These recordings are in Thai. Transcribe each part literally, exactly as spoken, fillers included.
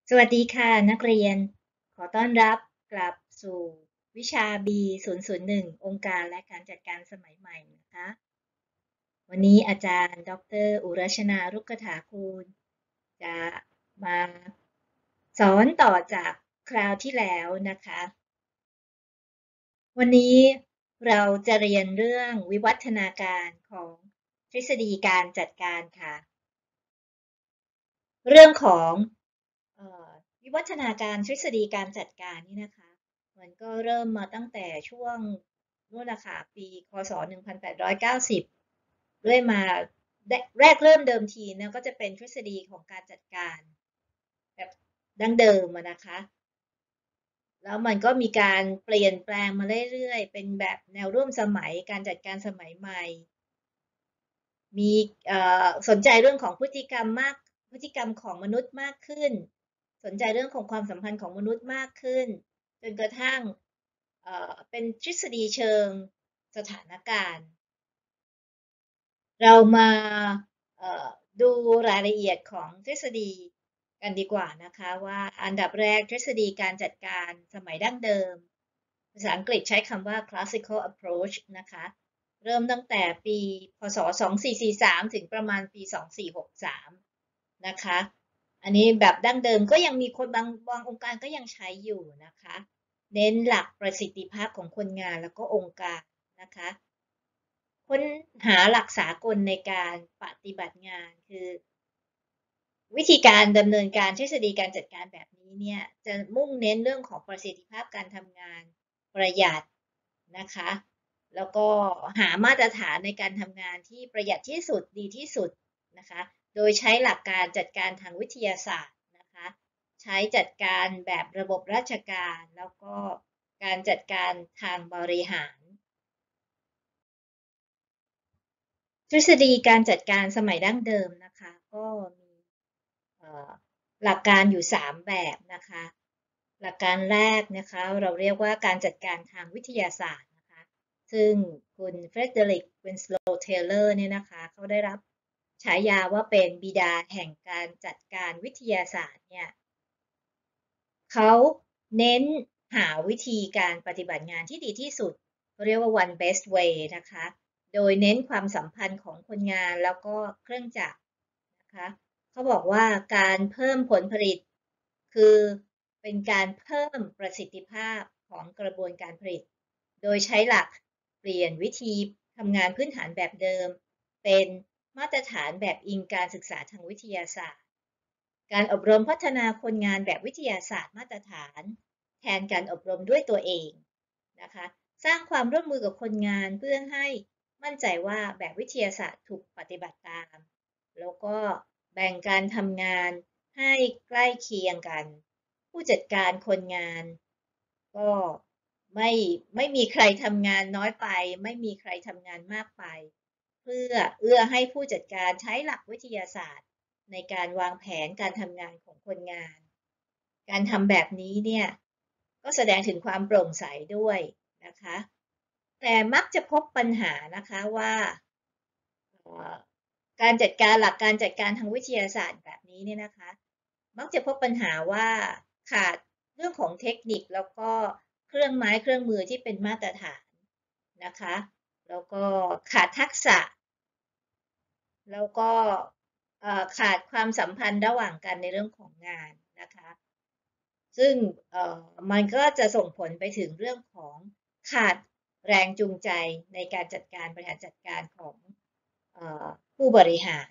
สวัสดีค่ะนักเรียนขอต้อนรับกลับสู่วิชา บี ศูนย์ ศูนย์ หนึ่ง องค์การและการจัดการสมัยใหม่นะคะวันนี้อาจารย์ดรอุรัชนารุกถาคูณจะมาสอนต่อจากคราวที่แล้วนะคะวันนี้เราจะเรียนเรื่องวิวัฒนาการของทฤษฎีการจัดการค่ะเรื่องของเอ่อวิวัฒนาการทฤษฎีการจัดการนี่นะคะมันก็เริ่มมาตั้งแต่ช่วงนู่นนะคะปีคศหนึ่งพันแปดร้อยเก้าสิบเรื่อยมาแรกเริ่มเดิมทีนะก็จะเป็นทฤษฎีของการจัดการแบบดั้งเดิมนะคะแล้วมันก็มีการเปลี่ยนแปลงมาเรื่อยๆเป็นแบบแนวร่วมสมัยการจัดการสมัยใหม่ มีสนใจเรื่องของพฤติกรรมมากพฤติกรรมของมนุษย์มากขึ้นสนใจเรื่องของความสัมพันธ์ของมนุษย์มากขึ้นจนกระทั่งเป็นทฤษฎีเชิงสถานการณ์เรามาดูรายละเอียดของทฤษฎีกันดีกว่านะคะว่าอันดับแรกทฤษฎีการจัดการสมัยดั้งเดิมภาษาอังกฤษใช้คำว่า classical approach นะคะเริ่มตั้งแต่ปีพศสองพันสี่ร้อยสี่สิบสามถึงประมาณปีสองพันสี่ร้อยหกสิบสามนะคะอันนี้แบบดั้งเดิมก็ยังมีคนบางบางองค์การก็ยังใช้อยู่นะคะเน้นหลักประสิทธิภาพของคนงานแล้วก็องค์การนะคะค้นหาหลักสากลในการปฏิบัติงานคือวิธีการดำเนินการทฤษฎีการจัดการแบบนี้เนี่ยจะมุ่งเน้นเรื่องของประสิทธิภาพการทำงานประหยัดนะคะแล้วก็หามาตรฐานในการทำงานที่ประหยัดที่สุดดีที่สุดนะคะโดยใช้หลักการจัดการทางวิทยาศาสตร์นะคะใช้จัดการแบบระบบราชการแล้วก็การจัดการทางบริหารทฤษฎีการจัดการสมัยดั้งเดิมนะคะก็มีหลักการอยู่สามแบบนะคะหลักการแรกนะคะเราเรียกว่าการจัดการทางวิทยาศาสตร์นะคะซึ่งคุณเฟรเดริกวินสโลว์เทเลอร์เนี่ยนะคะเขาได้รับฉายาว่าเป็นบิดาแห่งการจัดการวิทยาศาสตร์เนี่ยเขาเน้นหาวิธีการปฏิบัติงานที่ดีที่สุดเรียกว่า one best way นะคะโดยเน้นความสัมพันธ์ของคนงานแล้วก็เครื่องจักรนะคะเขาบอกว่าการเพิ่มผลผลิตคือเป็นการเพิ่มประสิทธิภาพของกระบวนการผลิตโดยใช้หลักเปลี่ยนวิธีทำงานพื้นฐานแบบเดิมเป็นมาตรฐานแบบอิงการศึกษาทางวิทยาศาสตร์การอบรมพัฒนาคนงานแบบวิทยาศาสตร์มาตรฐานแทนการอบรมด้วยตัวเองนะคะสร้างความร่วมมือกับคนงานเพื่อให้มั่นใจว่าแบบวิทยาศาสตร์ถูกปฏิบัติตามแล้วก็แบ่งการทำงานให้ใกล้เคียงกันผู้จัดการคนงานก็ไม่ไม่มีใครทำงานน้อยไปไม่มีใครทำงานมากไปเพื่อเอื้อให้ผู้จัดการใช้หลักวิทยาศาสตร์ในการวางแผนการทำงานของคนงานการทำแบบนี้เนี่ยก็แสดงถึงความโปร่งใสด้วยนะคะแต่มักจะพบปัญหานะคะว่าการจัดการหลักการจัดการทางวิทยาศาสตร์แบบนี้เนี่ยนะคะมักจะพบปัญหาว่าขาดเรื่องของเทคนิคแล้วก็เครื่องไม้เครื่องมือที่เป็นมาตรฐานนะคะแล้วก็ขาดทักษะแล้วก็ขาดความสัมพันธ์ระหว่างกันในเรื่องของงานนะคะซึ่งมันก็จะส่งผลไปถึงเรื่องของขาดแรงจูงใจในการจัดการบริหารจัดการของผู้บริหาร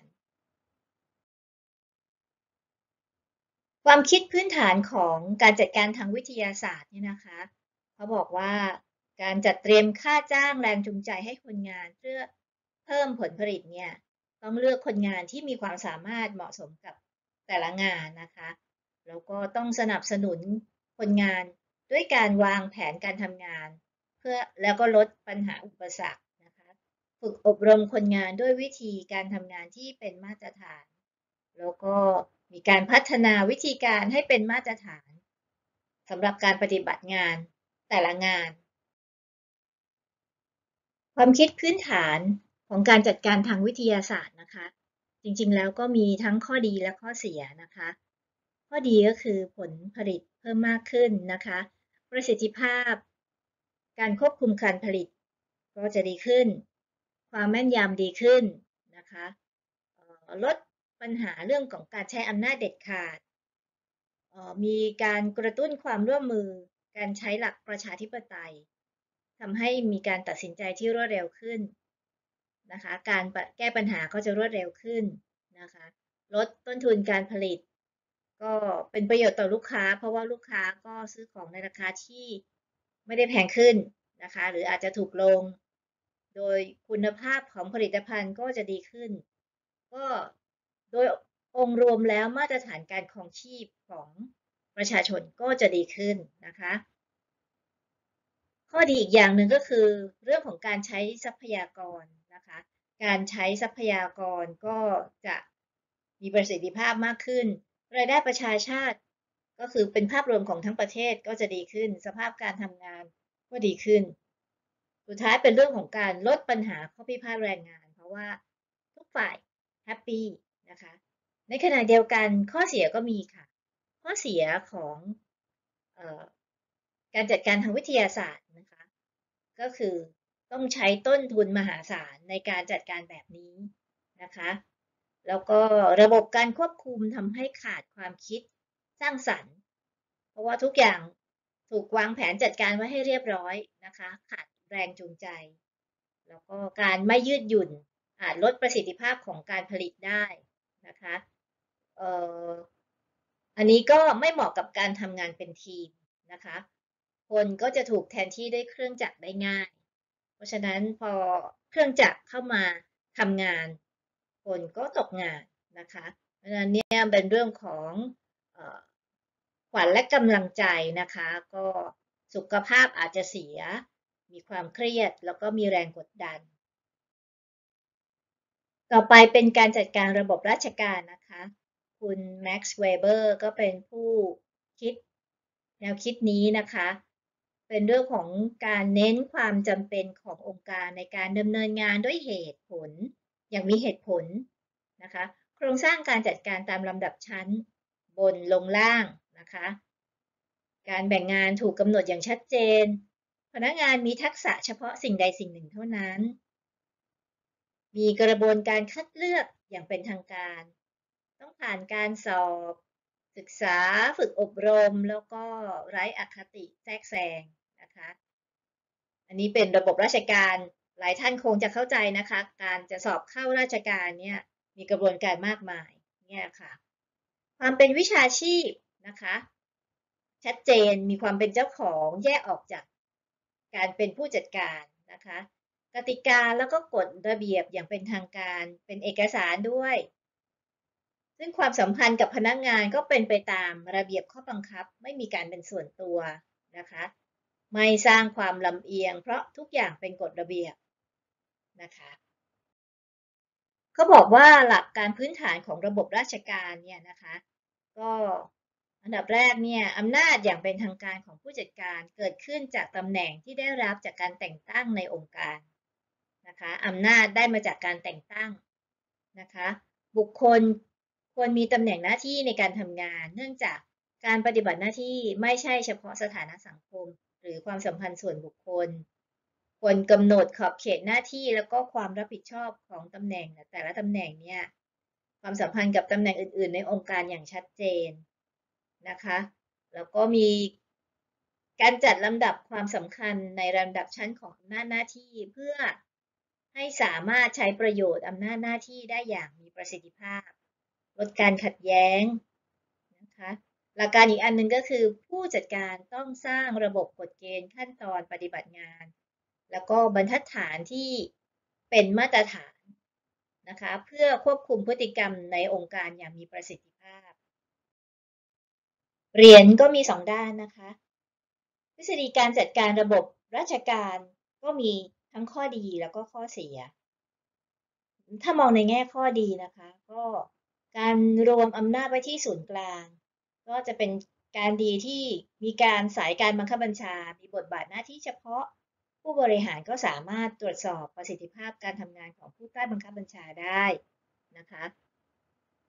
ความคิดพื้นฐานของการจัดการทางวิทยาศาสตร์นี่นะคะเขาบอกว่าการจัดเตรียมค่าจ้างแรงจูงใจให้คนงานเพื่อเพิ่มผลผลิตเนี่ยต้องเลือกคนงานที่มีความสามารถเหมาะสมกับแต่ละงานนะคะแล้วก็ต้องสนับสนุนคนงานด้วยการวางแผนการทำงานเพื่อแล้วก็ลดปัญหาอุปสรรคนะคะฝึกอบรมคนงานด้วยวิธีการทำงานที่เป็นมาตรฐาน แล้วก็มีการพัฒนาวิธีการให้เป็นมาตรฐานสำหรับการปฏิบัติงานแต่ละงานความคิดพื้นฐานของการจัดการทางวิทยาศาสตร์นะคะจริงๆแล้วก็มีทั้งข้อดีและข้อเสียนะคะข้อดีก็คือผลผลิตเพิ่มมากขึ้นนะคะประสิทธิภาพการควบคุมการผลิตก็จะดีขึ้นความแม่นยำดีขึ้นนะคะลดปัญหาเรื่องของการใช้อำนาจเด็ดขาดมีการกระตุ้นความร่วมมือการใช้หลักประชาธิปไตยทำให้มีการตัดสินใจที่รวดเร็วขึ้นนะคะการแก้ปัญหาก็จะรวดเร็วขึ้นนะคะลดต้นทุนการผลิตก็เป็นประโยชน์ต่อลูกค้าเพราะว่าลูกค้าก็ซื้อของในราคาที่ไม่ได้แพงขึ้นนะคะหรืออาจจะถูกลงโดยคุณภาพของผลิตภัณฑ์ก็จะดีขึ้นก็โดยองค์รวมแล้วมาตรฐานการครองชีพของประชาชนก็จะดีขึ้นนะคะข้อดีอีกอย่างหนึ่งก็คือเรื่องของการใช้ทรัพยากรนะคะการใช้ทรัพยากรก็จะมีประสิทธิภาพมากขึ้นรายได้ประชาชาติก็คือเป็นภาพรวมของทั้งประเทศก็จะดีขึ้นสภาพการทำงานก็ดีขึ้นสุดท้ายเป็นเรื่องของการลดปัญหาข้อพิพาทแรงงานเพราะว่าทุกฝ่ายแฮปปี้นะคะในขณะเดียวกันข้อเสียก็มีค่ะข้อเสียของเอ่อการจัดการทางวิทยาศาสตร์นะคะก็คือต้องใช้ต้นทุนมหาศาลในการจัดการแบบนี้นะคะแล้วก็ระบบการควบคุมทำให้ขาดความคิดสร้างสรรค์เพราะว่าทุกอย่างถูกวางแผนจัดการไว้ให้เรียบร้อยนะคะขาดแรงจูงใจแล้วก็การไม่ยืดหยุ่นอาจลดประสิทธิภาพของการผลิตได้นะคะเอ่ออันนี้ก็ไม่เหมาะกับการทำงานเป็นทีมนะคะคนก็จะถูกแทนที่ด้วยเครื่องจักรได้ง่ายเพราะฉะนั้นพอเครื่องจักรเข้ามาทำงานคนก็ตกงานนะคะเพราะฉะนั้นเนี่ยเป็นเรื่องของเอ่อขวัญและกำลังใจนะคะก็สุขภาพอาจจะเสียมีความเครียดแล้วก็มีแรงกดดัน ต่อไปเป็นการจัดการระบบราชการนะคะคุณแม็กซ์เวเบอร์ก็เป็นผู้คิดแนวคิดนี้นะคะเป็นเรื่องของการเน้นความจำเป็นขององค์การในการดำเนินงานด้วยเหตุผลอย่างมีเหตุผลนะคะโครงสร้างการจัดการตามลำดับชั้นบนลงล่างนะคะการแบ่งงานถูกกำหนดอย่างชัดเจนพนักงานมีทักษะเฉพาะสิ่งใดสิ่งหนึ่งเท่านั้น มีกระบวนการคัดเลือกอย่างเป็นทางการ ต้องผ่านการสอบศึกษาฝึกอบรมแล้วก็ไร้อคติแทรกแซงนะคะอันนี้เป็นระบบราชการหลายท่านคงจะเข้าใจนะคะการจะสอบเข้าราชการเนี่ยมีกระบวนการมากมายเนี่ยค่ะความเป็นวิชาชีพนะคะชัดเจนมีความเป็นเจ้าของแยกออกจากการเป็นผู้จัดการนะคะกติกาแล้วก็กฎระเบียบอย่างเป็นทางการเป็นเอกสารด้วยซึ่งความสัมพันธ์กับพนักงานก็เป็นไปตามระเบียบข้อบังคับไม่มีการเป็นส่วนตัวนะคะไม่สร้างความลำเอียงเพราะทุกอย่างเป็นกฎระเบียบนะคะเขาบอกว่าหลักการพื้นฐานของระบบราชการเนี่ยนะคะก็อันดับแรกเนี่ยอำนาจอย่างเป็นทางการของผู้จัดการเกิดขึ้นจากตำแหน่งที่ได้รับจากการแต่งตั้งในองค์การนะคะอำนาจได้มาจากการแต่งตั้งนะคะบุคคลควรมีตำแหน่งหน้าที่ในการทำงานเนื่องจากการปฏิบัติหน้าที่ไม่ใช่เฉพาะสถานะสังคมหรือความสัมพันธ์ส่วนบุคคลควรกำหนดขอบเขตหน้าที่แล้วก็ความรับผิดชอบของตำแหน่งแต่ละตำแหน่งเนี่ยความสัมพันธ์กับตำแหน่งอื่นๆในองค์การอย่างชัดเจนนะคะแล้วก็มีการจัดลำดับความสำคัญในลำดับชั้นของอำนาจหน้าที่เพื่อให้สามารถใช้ประโยชน์อำนาจหน้าที่ได้อย่างมีประสิทธิภาพลดการขัดแย้งนะคะหลักการอีกอันหนึ่งก็คือผู้จัดการต้องสร้างระบบกฎเกณฑ์ขั้นตอนปฏิบัติงานแล้วก็บรรทัดฐานที่เป็นมาตรฐานนะคะเพื่อควบคุมพฤติกรรมในองค์การอย่างมีประสิทธิภาพเหรียญก็มีสองด้านนะคะทฤษฎีการจัดการระบบราชการก็มีทั้งข้อดีแล้วก็ข้อเสียถ้ามองในแง่ข้อดีนะคะก็การรวมอำนาจไว้ที่ศูนย์กลางก็จะเป็นการดีที่มีการสายการบังคับบัญชา มีบทบาทหน้าที่เฉพาะผู้บริหารก็สามารถตรวจสอบประสิทธิภาพการทำงานของผู้ใต้บังคับบัญชาได้นะคะ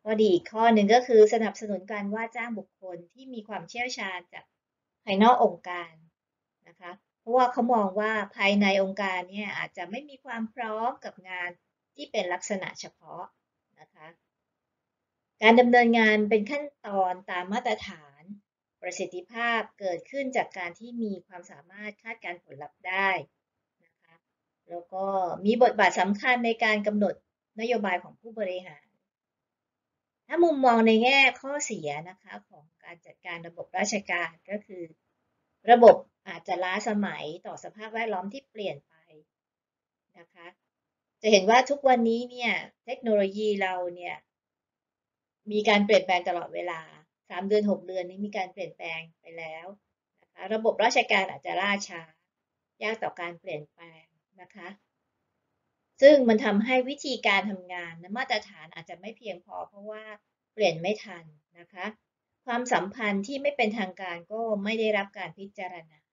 ข้อดีอีกข้อหนึ่งก็คือสนับสนุนการว่าจ้างบุคคลที่มีความเชี่ยวชาญจากภายนอกองค์การนะคะเพราะว่าเขามองว่าภายในองค์การเนี่ยอาจจะไม่มีความพร้อมกับงานที่เป็นลักษณะเฉพาะนะคะการดำเนินงานเป็นขั้นตอนตามมาตรฐานประสิทธิภาพเกิดขึ้นจากการที่มีความสามารถคาดการณ์ผลลัพธ์ได้นะคะแล้วก็มีบทบาทสำคัญในการกำหนดนโยบายของผู้บริหาร ถ้ามุมมองในแง่ข้อเสียนะคะของการจัดการระบบราชการก็คือระบบอาจจะล้าสมัยต่อสภาพแวดล้อมที่เปลี่ยนไปนะคะจะเห็นว่าทุกวันนี้เนี่ยเทคโนโลยีเราเนี่ยมีการเปลี่ยนแปลงตลอดเวลาสามเดือนหกเดือนนี้มีการเปลี่ยนแปลงไปแล้วนะคะระบบราชการอาจจะล่าช้ายากต่อการเปลี่ยนแปลงนะคะซึ่งมันทำให้วิธีการทำงานมาตรฐานอาจจะไม่เพียงพอเพราะว่าเปลี่ยนไม่ทันนะคะความสัมพันธ์ที่ไม่เป็นทางการก็ไม่ได้รับการพิจารณา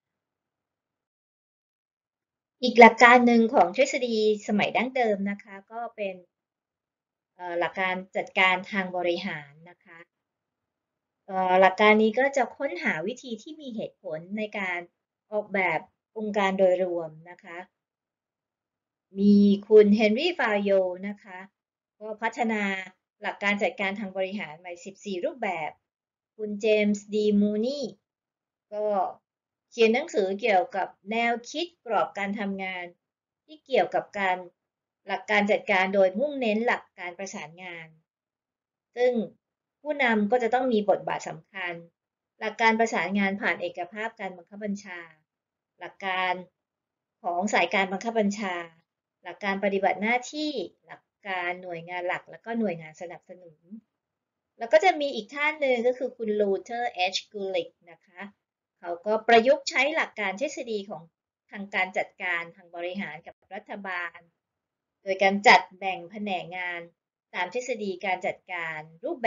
อีกหลักการหนึ่งของทฤษฎีสมัยดั้งเดิมนะคะก็เป็นหลักการจัดการทางบริหารนะคะหลักการนี้ก็จะค้นหาวิธีที่มีเหตุผลในการออกแบบองค์การโดยรวมนะคะมีคุณเฮนรี่ฟาโยนะคะก็พัฒนาหลักการจัดการทางบริหารใหม่สิบสี่รูปแบบคุณเจมส์ดีมูนีก็เขียนหนังสือเกี่ยวกับแนวคิดกรอบการทำงานที่เกี่ยวกับการหลักการจัดการโดยมุ่งเน้นหลักการประสานงานซึ่งผู้นำก็จะต้องมีบทบาทสำคัญหลักการประสานงานผ่านเอกภาพการบังคับบัญชาหลักการของสายการบังคับบัญชาหลักการปฏิบัติหน้าที่หลักการหน่วยงานหลักแล้วก็หน่วยงานสนับสนุนแล้วก็จะมีอีกท่านหนึ่งก็คือคุณลูเทอร์เอชกูลิกนะคะเขาก็ประยุกต์ใช้หลักการทฤษฎีของทางการจัดการทางบริหารกับรัฐบาลโดยการจัดแบ่งแผนกงานตามทฤษฎีการจัดการรูปแบบ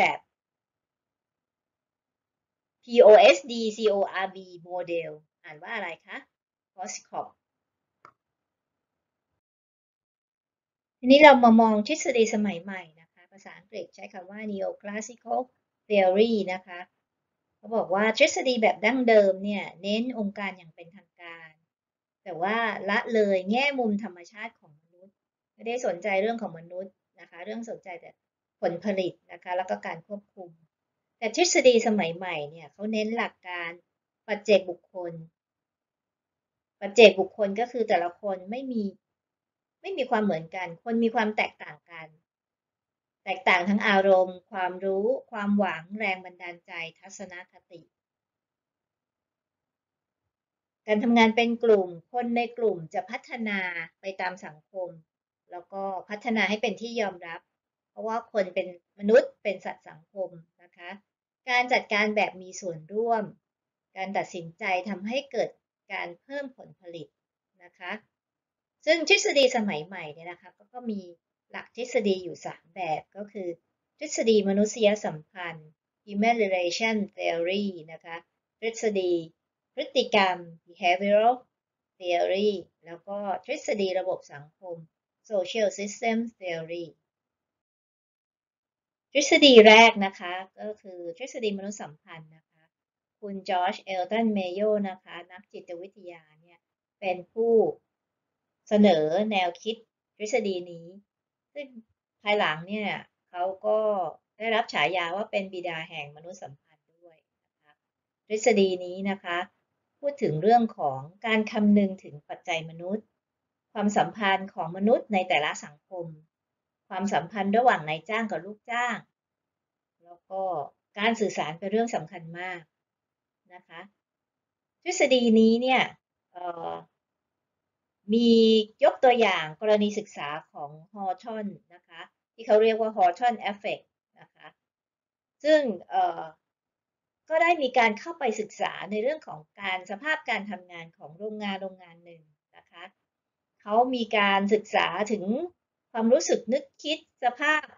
พี โอ เอส ดี ซี โอ อาร์ บี Model อ่านว่าอะไรคะ พอสคอป ทีนี้เรามามองทฤษฎีสมัยใหม่นะคะภาษาอังกฤษใช้คำว่า Neoclassical Theory นะคะเขาบอกว่าทฤษฎีแบบดั้งเดิมเนี่ยเน้นองค์การอย่างเป็นทางการแต่ว่าละเลยแง่มุมธรรมชาติของมนุษย์ไม่ได้สนใจเรื่องของมนุษย์นะคะเรื่องสนใจแต่ผลผลิตนะคะแล้วก็การควบคุมแต่ทฤษฎีสมัยใหม่เนี่ยเขาเน้นหลักการปัจเจกบุคคลปัจเจกบุคคลก็คือแต่ละคนไม่มีไม่มีความเหมือนกันคนมีความแตกต่างกันแตกต่างทั้งอารมณ์ความรู้ความหวังแรงบันดาลใจทัศนคติการทำงานเป็นกลุ่มคนในกลุ่มจะพัฒนาไปตามสังคมแล้วก็พัฒนาให้เป็นที่ยอมรับเพราะว่าคนเป็นมนุษย์เป็นสัตว์สังคมนะคะการจัดการแบบมีส่วนร่วมการตัดสินใจทำให้เกิดการเพิ่มผลผลิตนะคะซึ่งทฤษฎีสมัยใหม่เนี่ยนะคะก็ก็มีหลักทฤษฎีอยู่สามแบบก็คือทฤษฎีมนุษยสัมพันธ์ Human Relation Theory นะคะทฤษฎีพฤติกรรม Behavioral Theory แล้วก็ทฤษฎีระบบสังคม Social System Theory ทฤษฎีแรกนะคะก็คือทฤษฎีมนุษยสัมพันธ์นะคะคุณจอร์จเอลตันเมโยนะคะนักจิตวิทยาเนี่ยเป็นผู้เสนอแนวคิดทฤษฎีนี้ซึ่งภายหลังเนี่ยเขาก็ได้รับฉายาว่าเป็นบิดาแห่งมนุษยสัมพันธ์ด้วยนะคะทฤษฎีนี้นะคะพูดถึงเรื่องของการคำนึงถึงปัจจัยมนุษย์ความสัมพันธ์ของมนุษย์ในแต่ละสังคมความสัมพันธ์ระหว่างนายจ้างกับลูกจ้างแล้วก็การสื่อสารเป็นเรื่องสำคัญมากนะคะทฤษฎีนี้เนี่ยมียกตัวอย่างกรณีศึกษาของฮอร์ทอนนะคะที่เขาเรียกว่าฮอร์ทอนเอฟเฟกต์นะคะซึ่งก็ได้มีการเข้าไปศึกษาในเรื่องของการสภาพการทำงานของโรงงานโรงงานหนึ่งนะคะเขามีการศึกษาถึงความรู้สึกนึกคิดสภาพ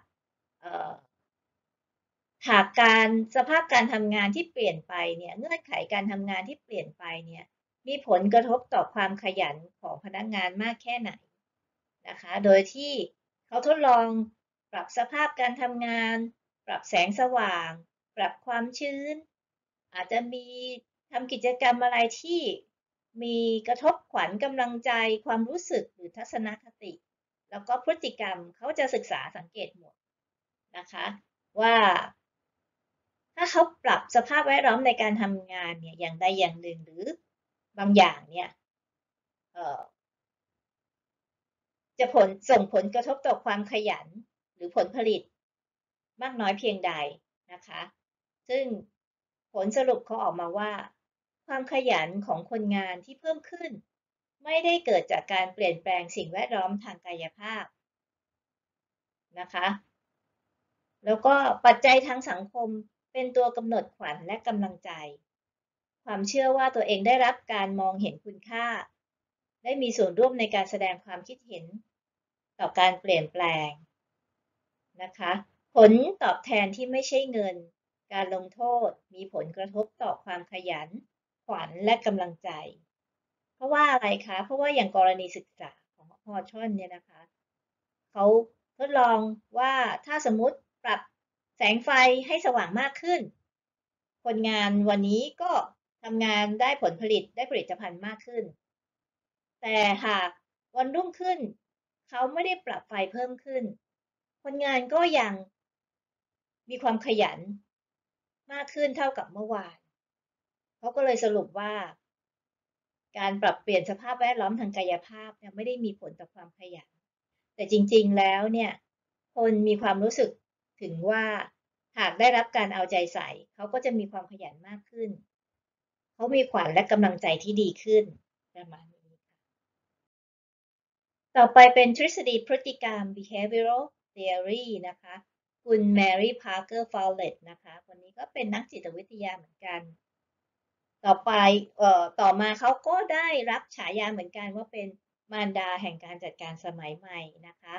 หากการสภาพการทำงานที่เปลี่ยนไปเนี่ยเงื่อนไขการทำงานที่เปลี่ยนไปเนี่ยมีผลกระทบต่อความขยันของพนักงานมากแค่ไหนนะคะโดยที่เขาทดลองปรับสภาพการทำงานปรับแสงสว่างปรับความชื้นอาจจะมีทำกิจกรรมอะไรที่มีกระทบขวัญกำลังใจความรู้สึกหรือทัศนคติแล้วก็พฤติกรรมเขาจะศึกษาสังเกตหมดนะคะว่าถ้าเขาปรับสภาพแวดล้อมในการทำงานเนี่ยอย่างใดอย่างหนึ่งหรือบางอย่างเนี่ยเอ่อจะผลส่งผลกระทบต่อความขยันหรือผลผลิตมากน้อยเพียงใดนะคะซึ่งผลสรุปเขาออกมาว่าความขยันของคนงานที่เพิ่มขึ้นไม่ได้เกิดจากการเปลี่ยนแปลงสิ่งแวดล้อมทางกายภาพนะคะแล้วก็ปัจจัยทางสังคมเป็นตัวกำหนดขวัญและกำลังใจความเชื่อว่าตัวเองได้รับการมองเห็นคุณค่าได้มีส่วนร่วมในการแสดงความคิดเห็นต่อการเปลี่ยนแปลงนะคะผลตอบแทนที่ไม่ใช่เงินการลงโทษมีผลกระทบต่อความขยันขวัญและกำลังใจเพราะว่าอะไรคะเพราะว่าอย่างกรณีศึกษาของฮอชอนเนี่ยนะคะเขาทดลองว่าถ้าสมมุติปรับแสงไฟให้สว่างมากขึ้นคนงานวันนี้ก็ทำงานได้ผลผลิตได้ผลิตภัณฑ์มากขึ้นแต่หากวันรุ่งขึ้นเขาไม่ได้ปรับไฟเพิ่มขึ้นคนงานก็ยังมีความขยันมากขึ้นเท่ากับเมื่อวานเขาก็เลยสรุปว่าการปรับเปลี่ยนสภาพแวดล้อมทางกายภาพเนี่ยไม่ได้มีผลต่อความขยันแต่จริงๆแล้วเนี่ยคนมีความรู้สึกถึงว่าหากได้รับการเอาใจใส่เขาก็จะมีความขยันมากขึ้นเขามีขวัญและกำลังใจที่ดีขึ้นประมาณนี้ต่อไปเป็นทฤษฎีพฤติกรรม behavioral theory นะคะคุณ Mary Parker Fowler นะคะคนนี้ก็เป็นนักจิตวิทยาเหมือนกันต่อไปเอ่อต่อมาเขาก็ได้รับฉายาเหมือนกันว่าเป็นมารดาแห่งการจัดการสมัยใหม่นะคะ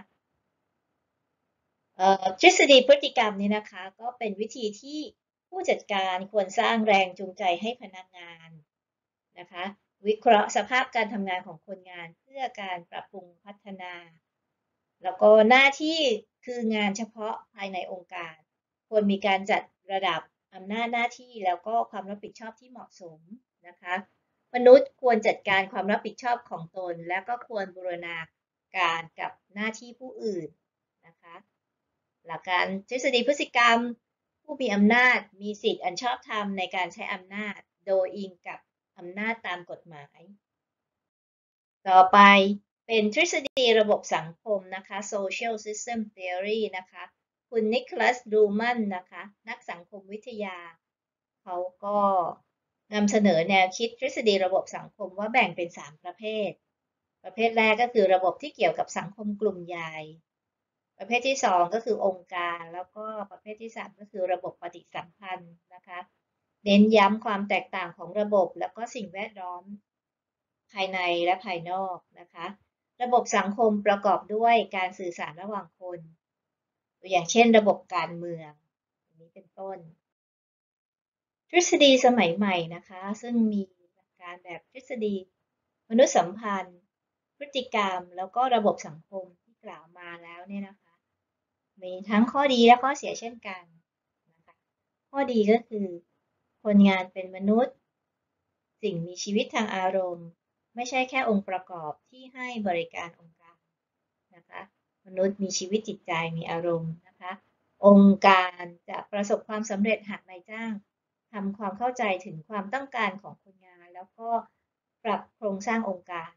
เอ่อทฤษฎีพฤติกรรมนี้นะคะก็เป็นวิธีที่ผู้จัดการควรสร้างแรงจูงใจให้พนักงานนะคะวิเคราะห์สภาพการทำงานของคนงานเพื่อการปรับปรุงพัฒนาแล้วก็หน้าที่คืองานเฉพาะภายในองค์การควรมีการจัดระดับอำนาจหน้าที่แล้วก็ความรับผิดชอบที่เหมาะสมนะคะมนุษย์ควรจัดการความรับผิดชอบของตนและก็ควรบูรณาการกับหน้าที่ผู้อื่นนะคะหลักการทฤษฎีพฤติกรรมผู้มีอำนาจมีสิทธิอันชอบธรรมในการใช้อำนาจโดยอิงกับอำนาจตามกฎหมายต่อไปเป็นทฤษฎีระบบสังคมนะคะ social system theory นะคะคุณนิโคลัสดูมันนะคะนักสังคมวิทยาเขาก็นำเสนอแนวคิดทฤษฎีระบบสังคมว่าแบ่งเป็นสามประเภทประเภทแรกก็คือระบบที่เกี่ยวกับสังคมกลุ่มใหญ่ประเภทที่สองก็คือองค์การแล้วก็ประเภทที่สามก็คือระบบปฏิสัมพันธ์นะคะเน้นย้ำความแตกต่างของระบบแล้วก็สิ่งแวดล้อมภายในและภายนอกนะคะระบบสังคมประกอบด้วยการสื่อสารระหว่างคนตัวอย่างเช่นระบบการเมืองอันนี้เป็นต้นทฤษฎีสมัยใหม่นะคะซึ่งมีหลักการแบบทฤษฎีมนุษยสัมพันธ์พฤติกรรมแล้วก็ระบบสังคมที่กล่าวมาแล้วเนี่ยนะคะมีทั้งข้อดีและข้อเสียเช่นกันนะคะข้อดีก็คือคนงานเป็นมนุษย์สิ่งมีชีวิตทางอารมณ์ไม่ใช่แค่องค์ประกอบที่ให้บริการองค์การนะคะมนุษย์มีชีวิตจิตใจมีอารมณ์นะคะองค์การจะประสบความสำเร็จหากนายจ้างทำความเข้าใจถึงความต้องการของคนงานแล้วก็ปรับโครงสร้างองค์การ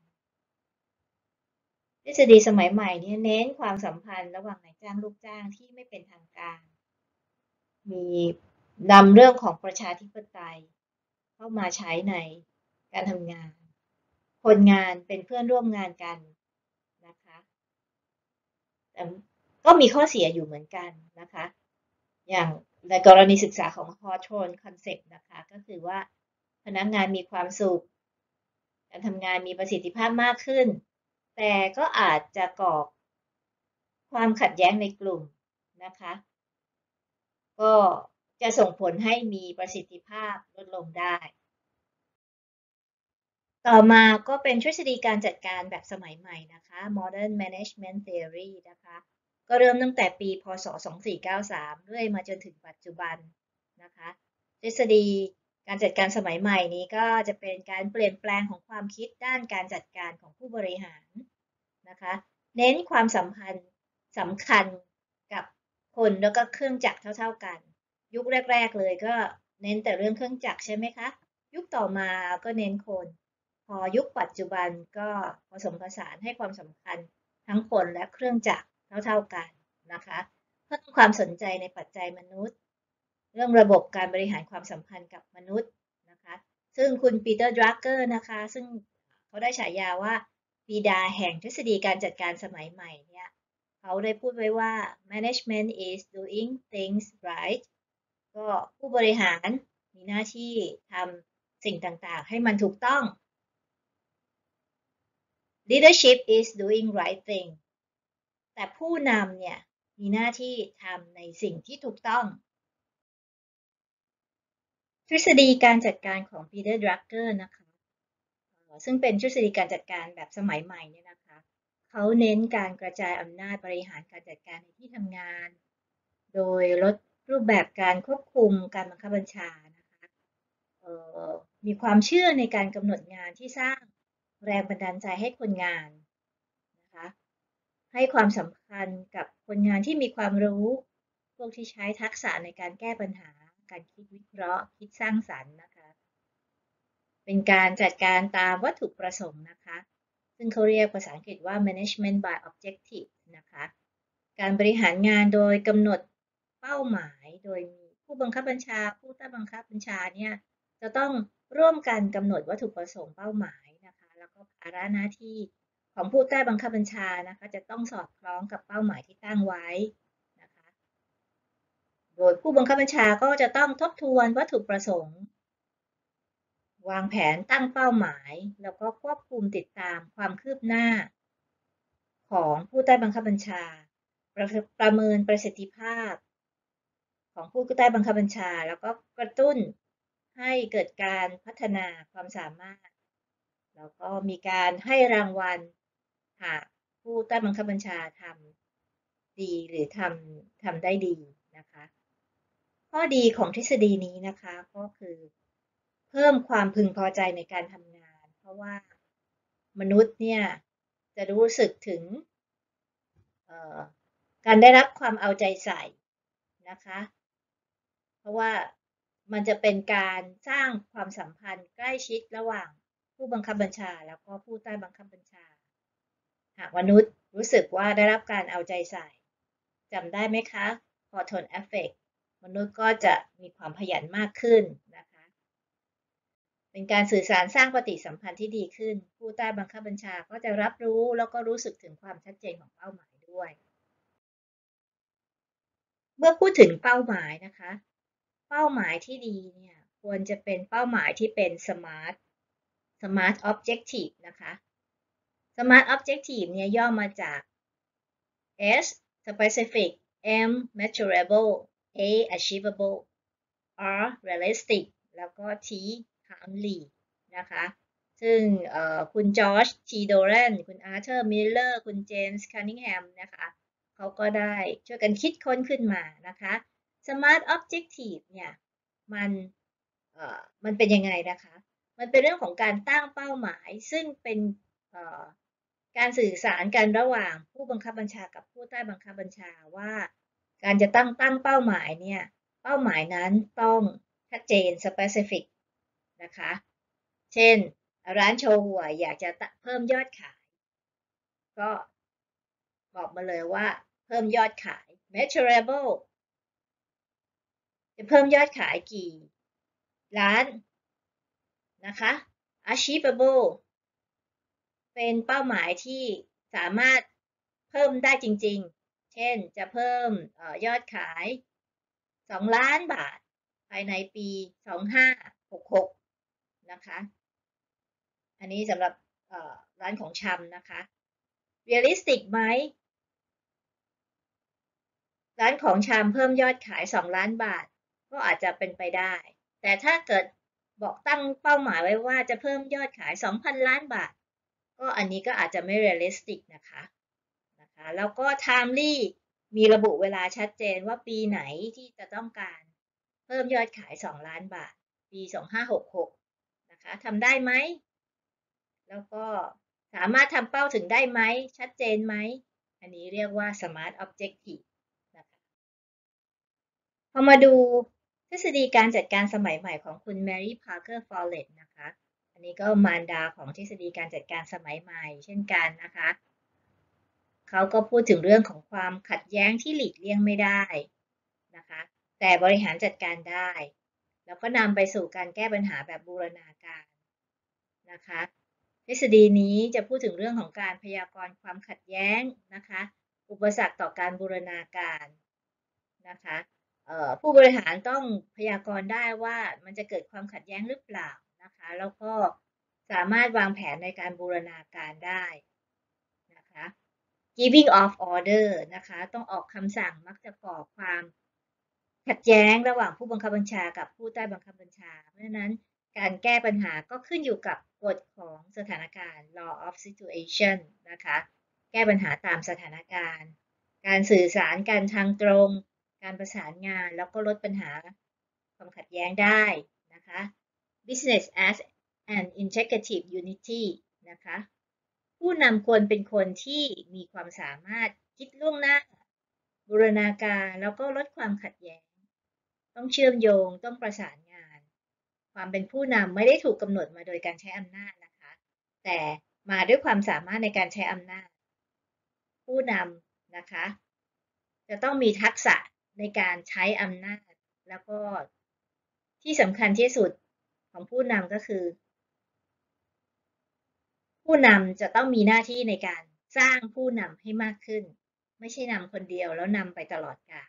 ทฤษฎีสมัยใหม่เนี่ยเน้นความสัมพันธ์ระหว่างนายจ้างลูกจ้างที่ไม่เป็นทางการมีนำเรื่องของประชาธิปไตยเข้ามาใช้ในการทำงานคนงานเป็นเพื่อนร่วมงานกันนะคะแต่ก็มีข้อเสียอยู่เหมือนกันนะคะอย่างในกรณีศึกษาของ Hawthorne Concept นะคะก็คือว่าพนักงานมีความสุขการทำงานมีประสิทธิภาพมากขึ้นแต่ก็อาจจะก่อความขัดแย้งในกลุ่มนะคะก็จะส่งผลให้มีประสิทธิภาพลดลงได้ต่อมาก็เป็นทฤษฎีการจัดการแบบสมัยใหม่นะคะ Modern Management Theory นะคะกก็เริ่มตั้งแต่ปีพ.ศ. สองพันสี่ร้อยเก้าสิบสามเรื่อยมาจนถึงปัจจุบันนะคะทฤษฎีการจัดการสมัยใหม่นี้ก็จะเป็นการเปลี่ยนแปลงของความคิดด้านการจัดการของผู้บริหารนะคะเน้นความสัมพันธ์สำคัญกับคนแล้วก็เครื่องจักรเท่าๆกันยุคแรกๆเลยก็เน้นแต่เรื่องเครื่องจักรใช่ไหมคะยุคต่อมาก็เน้นคนพอยุคปัจจุบันก็ผสมผสานให้ความสำคัญทั้งคนและเครื่องจักรเท่าๆกันนะคะเพิ่มความสนใจในปัจจัยมนุษย์เรื่องระบบการบริหารความสัมพันธ์กับมนุษย์นะคะซึ่งคุณปีเตอร์ดรักเกอร์นะคะซึ่งเขาได้ฉายาว่าบิดาแห่งทฤษฎีการจัดการสมัยใหม่เนี่ยเขาได้พูดไว้ว่า management is doing things right ก็ผู้บริหารมีหน้าที่ทำสิ่งต่างๆให้มันถูกต้อง leadership is doing right thing แต่ผู้นำเนี่ยมีหน้าที่ทำในสิ่งที่ถูกต้องทฤษฎีการจัดการของปีเตอร์ดรักเกอร์นะคะซึ่งเป็นทฤษฎีการจัดการแบบสมัยใหม่เนี่ยนะคะเขาเน้นการกระจายอำนาจบริหารการจัดการในที่ทำงานโดยลดรูปแบบการควบคุมการบังคับบัญชานะคะมีความเชื่อในการกำหนดงานที่สร้างแรงบันดาลใจให้คนงานนะคะให้ความสำคัญกับคนงานที่มีความรู้พวกที่ใช้ทักษะในการแก้ปัญหาการคิดวิเคราะห์คิดสร้างสรรค์นะคะเป็นการจัดการตามวัตถุประสงค์นะคะซึ่งเขาเรียกภาษาอังกฤษว่า management by objective นะคะการบริหารงานโดยกำหนดเป้าหมายโดยมีผู้บังคับบัญชาผู้ใต้บังคับบัญชาเนี่ยจะต้องร่วมกันกำหนดวัตถุประสงค์เป้าหมายนะคะแล้วก็ภาระหน้าที่ของผู้ใต้บังคับบัญชานะคะจะต้องสอดคล้องกับเป้าหมายที่ตั้งไว้นะคะโดยผู้บังคับบัญชาก็จะต้องทบทวนวัตถุประสงค์วางแผนตั้งเป้าหมายแล้วก็ควบคุมติดตามความคืบหน้าของผู้ใต้บังคับบัญชาประประเมินประสิทธิภาพของผู้ใต้บังคับบัญชาแล้วก็กระตุ้นให้เกิดการพัฒนาความสามารถแล้วก็มีการให้รางวัลหากผู้ใต้บังคับบัญชาทำดีหรือทำทำได้ดีนะคะข้อดีของทฤษฎีนี้นะคะก็คือเพิ่มความพึงพอใจในการทำงานเพราะว่ามนุษย์เนี่ยจะรู้สึกถึงการได้รับความเอาใจใส่นะคะเพราะว่ามันจะเป็นการสร้างความสัมพันธ์ใกล้ชิดระหว่างผู้บังคับบัญชาแล้วก็ผู้ใต้บังคับบัญชาหากมนุษย์รู้สึกว่าได้รับการเอาใจใส่จำได้ไหมคะพอทนเอฟเฟกต์มนุษย์ก็จะมีความขยันมากขึ้นนะคะเป็นการสื่อสารสร้างปฏิสัมพันธ์ที่ดีขึ้นผู้ใต้บังคับบัญชาก็จะรับรู้แล้วก็รู้สึกถึงความชัดเจนของเป้าหมายด้วยเมื่อพูดถึงเป้าหมายนะคะเป้าหมายที่ดีเนี่ยควรจะเป็นเป้าหมายที่เป็น smart smart objective นะคะ smart objective เนี่ยย่อมาจาก S specific M measurable A achievable R realistic แล้วก็ T timely นะคะซึ่งคุณจอร์จทีโดเรนคุณอาร์เธอร์มิลเลอร์คุณเจมส์คันนิงแฮมนะคะเขาก็ได้ช่วยกันคิดค้นขึ้นมานะคะ Smart Objective เนี่ยมันมันเป็นยังไงนะคะมันเป็นเรื่องของการตั้งเป้าหมายซึ่งเป็นการสื่อสารกันระหว่างผู้บังคับบัญชากับผู้ใต้บังคับบัญชาว่าการจะตั้งตั้งเป้าหมายเนี่ยเป้าหมายนั้นต้องชัดเจน specific นะคะเช่นร้านโชว์หวยอยากจะเพิ่มยอดขายก็บอกมาเลยว่าเพิ่มยอดขาย measurable จะเพิ่มยอดขายกี่ล้านนะคะ achievable เป็นเป้าหมายที่สามารถเพิ่มได้จริงๆเช่นจะเพิ่มยอดขายสองล้านบาทภายในปีสองพันห้าร้อยหกสิบหกนะคะอันนี้สำหรับร้านของชำนะคะ realistic ไหมร้านของชำเพิ่มยอดขายสองล้านบาทก็อาจจะเป็นไปได้แต่ถ้าเกิดบอกตั้งเป้าหมายไว้ว่าจะเพิ่มยอดขาย สองพัน ล้านบาทก็อันนี้ก็อาจจะไม่ realistic นะคะนะคะแล้วก็ timely มีระบุเวลาชัดเจนว่าปีไหนที่จะต้องการเพิ่มยอดขายสองล้านบาทปีสองพันห้าร้อยหกสิบหกนะคะทำได้ไหมแล้วก็สามารถทำเป้าถึงได้ไหมชัดเจนไหมอันนี้เรียกว่า Smart Objective นะคะพอมาดูทฤษฎีการจัดการสมัยใหม่ของคุณ Mary Parker Follett นะคะอันนี้ก็มารดาของทฤษฎีการจัดการสมัยใหม่เช่นกันนะคะเขาก็พูดถึงเรื่องของความขัดแย้งที่หลีกเลี่ยงไม่ได้นะคะแต่บริหารจัดการได้แล้วก็นำไปสู่การแก้ปัญหาแบบบูรณาการนะคะทฤษฎีนี้จะพูดถึงเรื่องของการพยากรณ์ความขัดแย้งนะคะอุปสรรคต่อการบูรณาการนะคะผู้บริหารต้องพยากรณ์ได้ว่ามันจะเกิดความขัดแย้งหรือเปล่านะคะแล้วก็สามารถวางแผนในการบูรณาการได้นะคะ giving of order นะคะต้องออกคำสั่งมักจะก่อความขัดแย้งระหว่างผู้บังคับบัญชากับผู้ใต้บังคับบัญชาเพราะฉะนั้นการแก้ปัญหาก็ขึ้นอยู่กับกฎของสถานการณ์ law of situation นะคะแก้ปัญหาตามสถานการณ์การสื่อสารกันทางตรงการประสานงานแล้วก็ลดปัญหาความขัดแย้งได้นะคะ business as an integrative unity นะคะผู้นำควรเป็นคนที่มีความสามารถคิดล่วงหน้าบูรณาการแล้วก็ลดความขัดแย้งต้องเชื่อมโยงต้องประสานงานความเป็นผู้นำไม่ได้ถูกกำหนดมาโดยการใช้อำนาจนะคะแต่มาด้วยความสามารถในการใช้อำนาจผู้นำนะคะจะต้องมีทักษะในการใช้อำนาจแล้วก็ที่สำคัญที่สุดของผู้นำก็คือผู้นำจะต้องมีหน้าที่ในการสร้างผู้นำให้มากขึ้นไม่ใช่นำคนเดียวแล้วนำไปตลอดกาล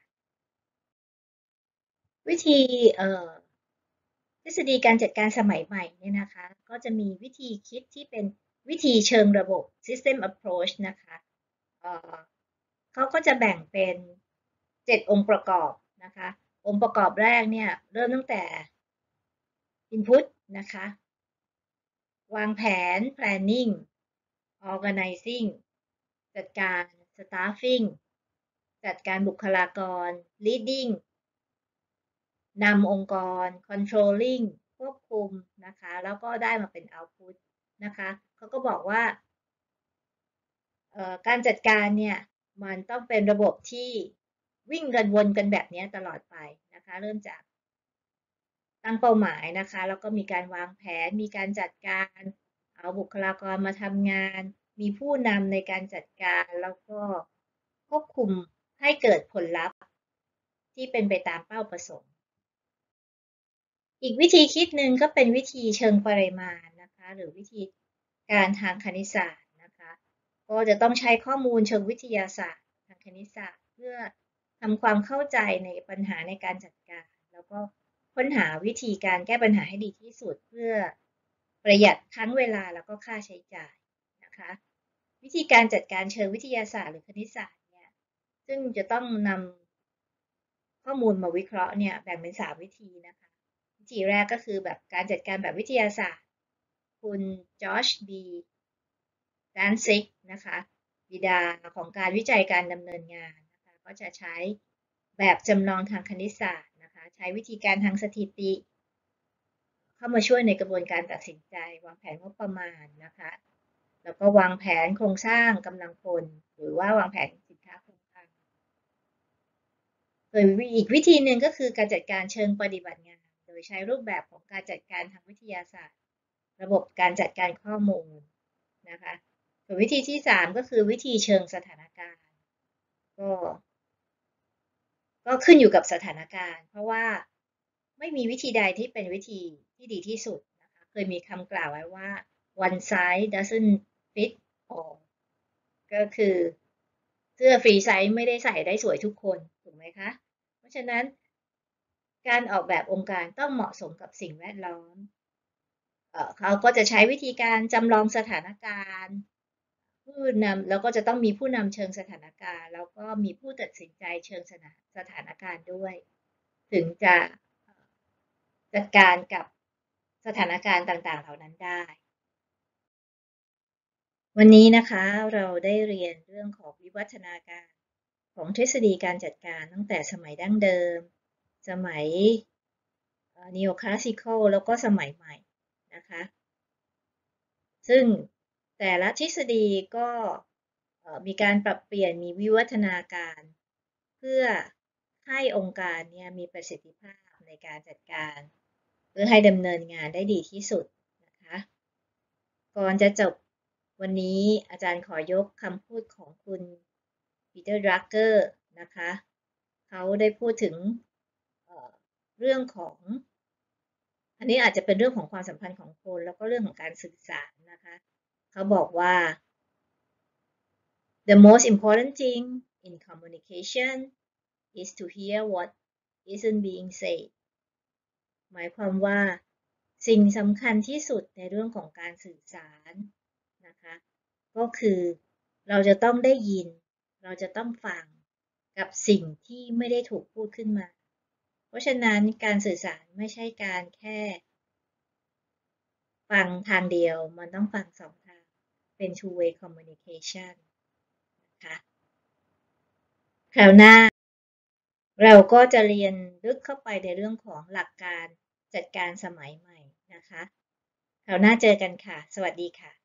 วิธีเอ่อทฤษฎีการจัดการสมัยใหม่เนี่ยนะคะก็จะมีวิธีคิดที่เป็นวิธีเชิงระบบ system approach นะคะเอ่อเขาก็จะแบ่งเป็นเจ็ดองค์ประกอบนะคะองค์ประกอบแรกเนี่ยเริ่มตั้งแต่ input นะคะวางแผน planning organizing จัดการ staffing จัดการบุคลากร leading นำองค์กร controlling ควบคุมนะคะแล้วก็ได้มาเป็น output นะคะเขาก็บอกว่าการจัดการเนี่ยมันต้องเป็นระบบที่วิ่งกันวนกันแบบนี้ตลอดไปนะคะเริ่มจากตั้งเป้าหมายนะคะแล้วก็มีการวางแผนมีการจัดการเอาบุคลากรมาทำงานมีผู้นำในการจัดการแล้วก็ควบคุมให้เกิดผลลัพธ์ที่เป็นไปตามเป้าประสงค์อีกวิธีคิดหนึ่งก็เป็นวิธีเชิงปริมาณนะคะหรือวิธีการทางคณิตศาสตร์นะคะก็จะต้องใช้ข้อมูลเชิงวิทยาศาสตร์ทางคณิตศาสตร์เพื่อทำความเข้าใจในปัญหาในการจัดการแล้วก็ค้นหาวิธีการแก้ปัญหาให้ดีที่สุดเพื่อประหยัดทั้งเวลาแล้วก็ค่าใช้จ่ายนะคะวิธีการจัดการเชิงวิทยาศาสตร์หรือคณิตศาสตร์เนี่ยซึ่งจะต้องนำข้อมูลมาวิเคราะห์เนี่ยแบ่งเป็นสามวิธีนะคะวิธีแรกก็คือแบบการจัดการแบบวิทยาศาสตร์คุณจอร์จบีแดนซิกนะคะบิดาของการวิจัยการดำเนินงานนะคะก็จะใช้แบบจำลองทางคณิตศาสตร์นะคะใช้วิธีการทางสถิติเข้ามาช่วยในกระบวนการตัดสินใจวางแผนงบประมาณนะคะแล้วก็วางแผนโครงสร้างกำลังพลหรือว่าวางแผนสินค้าคงคลังโดยอีกวิธีหนึ่งก็คือการจัดการเชิงปฏิบัติงานโดยใช้รูปแบบของการจัดการทางวิทยาศาสตร์ระบบการจัดการข้อมูลนะคะส่วนวิธีที่สามก็คือวิธีเชิงสถานการณ์ก็ก็ขึ้นอยู่กับสถานการณ์เพราะว่าไม่มีวิธีใดที่เป็นวิธีที่ดีที่สุดนะคะเคยมีคำกล่าวไว้ว่า one size doesn't fit all ก็คือเสื้อฟรีไซส์ไม่ได้ใส่ได้สวยทุกคนถูกไหมคะเพราะฉะนั้นการออกแบบองค์การต้องเหมาะสมกับสิ่งแวดล้อมเขาก็จะใช้วิธีการจำลองสถานการณ์ผู้นำแล้วก็จะต้องมีผู้นำเชิงสถานการณ์แล้วก็มีผู้ตัดสินใจเชิงสถานการณ์ด้วยถึงจะจัดการกับสถานการณ์ต่างๆเหล่านั้นได้วันนี้นะคะเราได้เรียนเรื่องของวิวัฒนาการของทฤษฎีการจัดการตั้งแต่สมัยดั้งเดิมสมัย Neoclassical แล้วก็สมัยใหม่นะคะซึ่งแต่ละทฤษฎีก็มีการปรับเปลี่ยนมีวิวัฒนาการเพื่อให้องค์การเนี่ยมีประสิทธิภาพในการจัดการเพื่อให้ดำเนินงานได้ดีที่สุดนะคะก่อนจะจบวันนี้อาจารย์ขอยกคำพูดของคุณปีเตอร์ดรักเกอร์นะคะเขาได้พูดถึงเอ่อเรื่องของอันนี้อาจจะเป็นเรื่องของความสัมพันธ์ของคนแล้วก็เรื่องของการสื่อสารนะคะเขาบอกว่า The most important thing in communication is to hear what isn't being said หมายความว่าสิ่งสำคัญที่สุดในเรื่องของการสื่อสารนะคะก็คือเราจะต้องได้ยินเราจะต้องฟังกับสิ่งที่ไม่ได้ถูกพูดขึ้นมาเพราะฉะนั้นการสื่อสารไม่ใช่การแค่ฟังทางเดียวมันต้องฟังสองทางเป็น two way communication นะคะคราวหน้าเราก็จะเรียนลึกเข้าไปในเรื่องของหลักการจัดการสมัยใหม่นะคะคราวหน้าเจอกันค่ะสวัสดีค่ะ